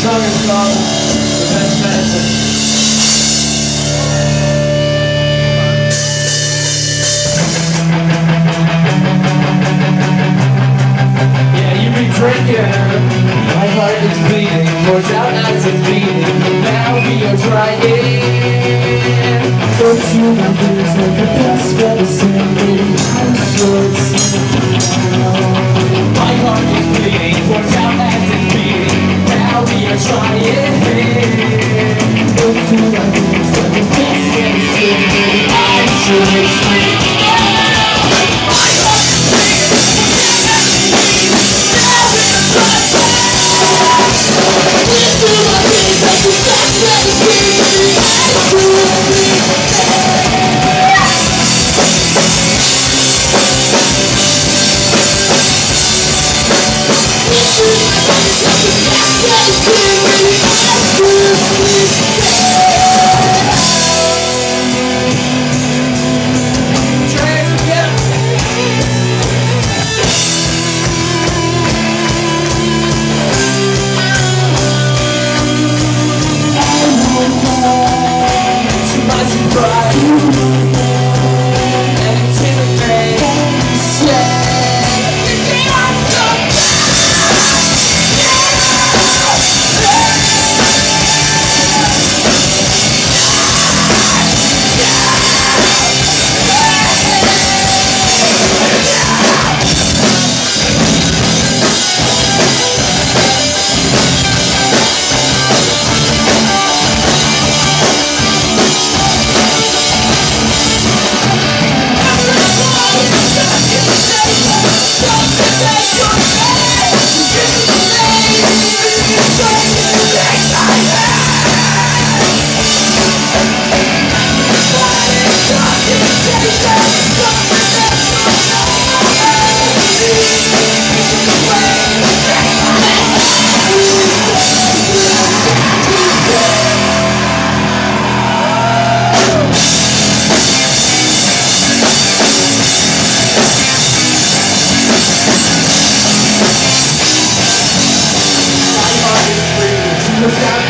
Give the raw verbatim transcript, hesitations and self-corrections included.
song is called The Best Medicine. Yeah, you've been drinking, my heart is bleeding, pours out as it's beating, now we are trying. Don't you know this like the best medicine, baby, I'm sure it's my heart is bleeding, pours out as it's beating, now we are trying. Don't you know this like the best medicine, baby, I'm sure it's Look out.